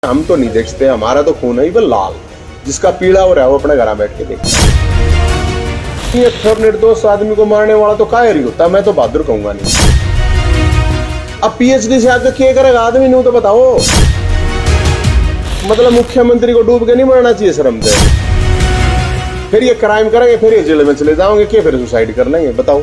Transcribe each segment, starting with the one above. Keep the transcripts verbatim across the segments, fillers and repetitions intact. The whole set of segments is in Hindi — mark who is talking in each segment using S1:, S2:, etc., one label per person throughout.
S1: हम तो नहीं देखते, हमारा तो खून है वो लाल, जिसका पीड़ा हो रहा है वो अपने घर बैठ के देखते। अक्षर निर्दोष आदमी को मारने वाला तो कायर ही होता, मैं तो बहादुर कहूंगा नहीं। अब पीएचडी से आगे क्या करेगा आदमी, नहीं तो बताओ। मतलब मुख्यमंत्री को डूब के नहीं मरना चाहिए शर्म से, फिर ये क्राइम करेंगे, फिर ये जेल में चले जाओगे, क्या फिर सुसाइड कर लेंगे, बताओ।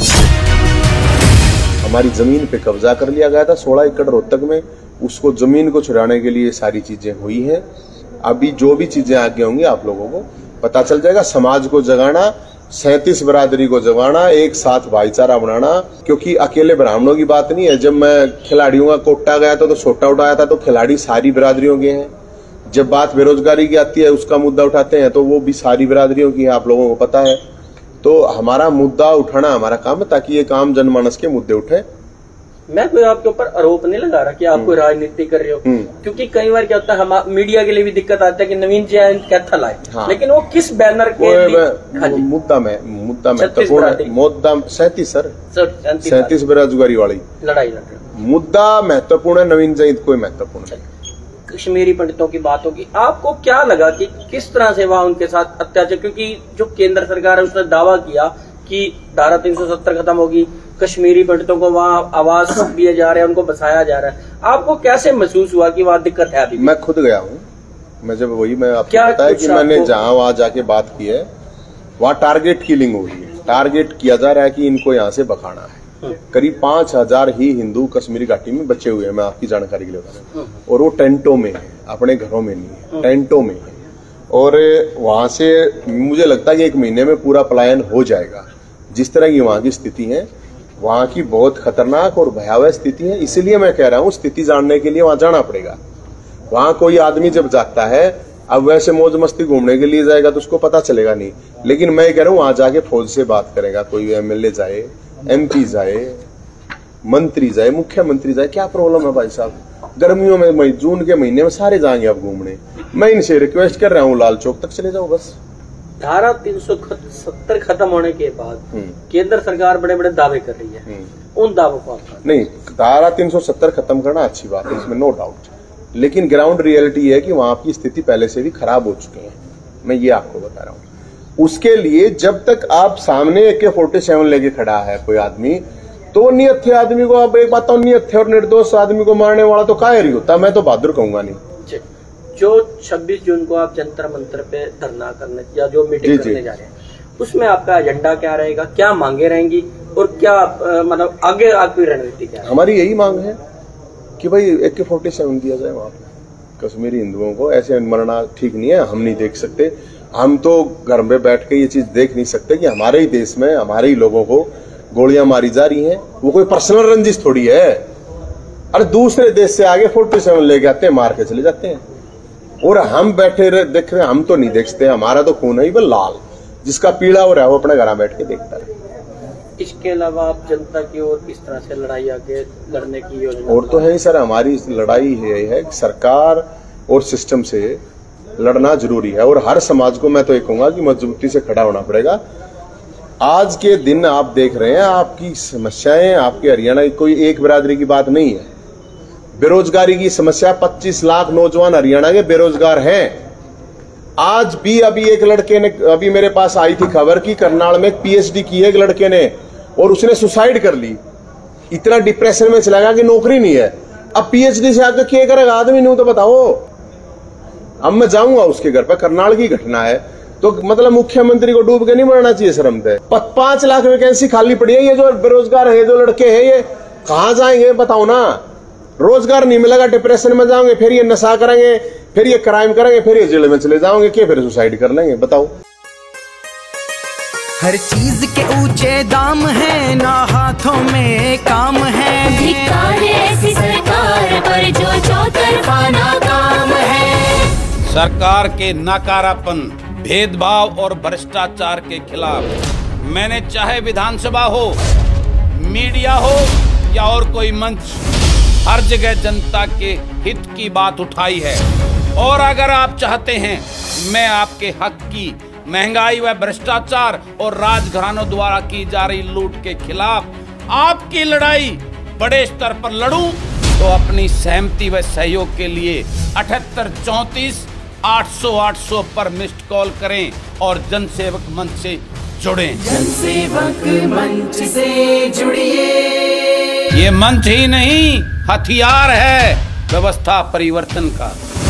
S1: हमारी जमीन पे कब्जा कर लिया गया था सोलह एकड़ रोहतक में, उसको जमीन को छुड़ाने के लिए सारी चीजें हुई हैं। अभी जो भी चीजें आगे होंगी आप लोगों को पता चल जाएगा। समाज को जगाना, सैंतीस बिरादरी को जगाना, एक साथ भाईचारा बनाना, क्योंकि अकेले ब्राह्मणों की बात नहीं है। जब मैं खिलाड़ियों का कोटा गया था तो छोटा उठाया था, तो खिलाड़ी सारी बिरादरियों के हैं। जब बात बेरोजगारी की आती है, उसका मुद्दा उठाते हैं, तो वो भी सारी बिरादरियों की है, आप लोगों को पता है। तो हमारा मुद्दा उठाना हमारा काम है, ताकि ये काम जनमानस के मुद्दे उठे।
S2: मैं कोई आपके ऊपर आरोप नहीं लगा रहा कि आप कोई राजनीति कर रहे हो, क्योंकि कई बार क्या होता है, हम मीडिया के लिए भी दिक्कत आती है कि नवीन जयंत क्या था लाए, हाँ। लेकिन वो किस बैनर के
S1: लिए? मुद्दा में मुद्दा महत्वपूर्ण, मुद्दा सैंतीस सर सैंतीस बेरोजगारी वाली
S2: लड़ाई लड़ रहे,
S1: मुद्दा महत्वपूर्ण है। नवीन जयंत कोई महत्वपूर्ण है।
S2: कश्मीरी पंडितों की बात होगी, आपको क्या लगा कि किस तरह से वहाँ उनके साथ अत्याचार, क्योंकि जो केंद्र सरकार है उसने दावा किया कि धारा तीन सौ सत्तर खत्म होगी, कश्मीरी पंडितों को वहाँ आवास दिए जा रहे हैं, उनको बसाया जा रहा है, आपको कैसे महसूस हुआ कि वहाँ दिक्कत है? अभी
S1: मैं खुद गया हूँ, मैं जब वही मैं आपको बताया कि मैंने जहाँ वहाँ जाके बात की है, वहाँ टारगेट किलिंग हो रही है। टारगेट किया जा रहा है कि इनको यहाँ से बखाना है। करीब पांच हजार ही हिंदू कश्मीरी घाटी में बचे हुए हैं, मैं आपकी जानकारी के लिए बता रहा हूँ। और वो टेंटों में है, अपने घरों में नहीं है, टेंटों में है। और वहां से मुझे लगता है कि एक महीने में पूरा पलायन हो जाएगा। जिस तरह की वहां की स्थिति है, वहां की बहुत खतरनाक और भयावह स्थिति है। इसीलिए मैं कह रहा हूँ स्थिति जानने के लिए वहां जाना पड़ेगा। वहां कोई आदमी जब जाता है, अब वैसे मौज मस्ती घूमने के लिए जाएगा तो उसको पता चलेगा नहीं, लेकिन मैं कह रहा हूँ वहां जाके फौज से बात करेगा, कोई एमएलए जाए, एमपी जाए, मंत्री जाए, मुख्यमंत्री जाए, क्या प्रॉब्लम है भाई साहब? गर्मियों में मई जून के महीने में सारे जाएंगे आप घूमने। मैं इनसे रिक्वेस्ट कर रहा हूँ लाल चौक तक चले जाओ बस।
S2: धारा तीन सौ सत्तर खत्म होने के बाद केंद्र सरकार बड़े बड़े दावे कर रही है, उन दावों को आप
S1: नहीं, धारा तीन सौ सत्तर खत्म करना अच्छी बात है, इसमें नो डाउट, लेकिन ग्राउंड रियलिटी है कि वहां की स्थिति पहले से भी खराब हो चुकी है। मैं ये आपको बता रहा हूँ। उसके लिए जब तक आप सामने ए के फोर्टी सेवन लेके खड़ा है कोई आदमी, तो नियत आदमी को, आप एक बात तो नियत और निर्दोष आदमी को मारने वाला तो कायर ही होता, मैं तो बहादुर कहूंगा नहीं।
S2: जो छब्बीस जून को आप जंतर मंतर पे धरना करने या जो मीटिंग करने जा रहे हैं, उसमें आपका एजेंडा क्या रहेगा, क्या मांगे रहेंगी और क्या मतलब आगे आपकी रणनीति क्या है?
S1: हमारी यही मांग है कि भाई ए के फोर्टी सेवन दिया जाए वहां पे। कश्मीरी हिंदुओं को ऐसे मरना ठीक नहीं है, हम नहीं देख सकते। हम तो घर में बैठ के ये चीज देख नहीं सकते कि हमारे ही देश में हमारे ही लोगों को गोलियां मारी जा रही हैं। वो कोई पर्सनल रंजिश थोड़ी है। अरे दूसरे देश से आगे फोर्टी सेवन लेके आते हैं, मार के चले जाते हैं, और हम बैठे रहे देख रहे। हम तो नहीं देखते, हमारा तो खून है वो लाल, जिसका पीड़ा हो रहा है वो अपने घर बैठ के देखता है।
S2: इसके अलावा आप जनता की ओर किस तरह से लड़ाई आगे लड़ने की योजना?
S1: और तो है ही सर, हमारी लड़ाई है, है सरकार और सिस्टम से लड़ना जरूरी है, और हर समाज को मैं तो ये कहूंगा कि मजबूती से खड़ा होना पड़ेगा। आज के दिन आप देख रहे हैं, आपकी समस्याएं आपके हरियाणा की कोई एक बिरादरी की बात नहीं है। बेरोजगारी की समस्या, पच्चीस लाख नौजवान हरियाणा के बेरोजगार हैं। आज भी अभी एक लड़के ने, अभी मेरे पास आई थी खबर कि करनाल में पीएचडी की है एक लड़के ने, और उसने सुसाइड कर ली। इतना डिप्रेशन में चला गया कि नौकरी नहीं है। अब पीएचडी से आगे क्या करेगा आदमी, नहीं तो बताओ। अब मैं जाऊंगा उसके घर पर, करनाल की घटना है, तो मतलब मुख्यमंत्री को डूब के नहीं मरना चाहिए शर्म से। पांच लाख वैकेंसी खाली पड़ी है। ये जो बेरोजगार है, जो लड़के हैं, ये कहाँ जाएंगे बताओ ना? रोजगार नहीं मिलेगा, डिप्रेशन में जाओगे, फिर ये नशा करेंगे, फिर ये क्राइम करेंगे, फिर ये जेल में चले जाओगे, क्या फिर सुसाइड कर लेंगे, बताओ।
S3: हर चीज के ऊंचे दाम है, ना हाथों में काम है।
S4: धिक्कार ऐसी सरकार पर जो चौतरफा नाकाम है।
S5: सरकार के नकारापन, भेदभाव और भ्रष्टाचार के खिलाफ मैंने चाहे विधानसभा हो, मीडिया हो या और कोई मंच, हर जगह जनता के हित की बात उठाई है। और अगर आप चाहते हैं मैं आपके हक की, महंगाई व भ्रष्टाचार और राजघरानों द्वारा की जा रही लूट के खिलाफ आपकी लड़ाई बड़े स्तर पर लड़ूं, तो अपनी सहमति व सहयोग के लिए अठहत्तर चौंतीस आठ सौ आठ सौ पर मिस्ड कॉल करें और जनसेवक मंच से जुड़ें।
S3: जनसेवक मंच से जुड़िए।
S5: ये मंच ही नहीं, हथियार है व्यवस्था परिवर्तन का।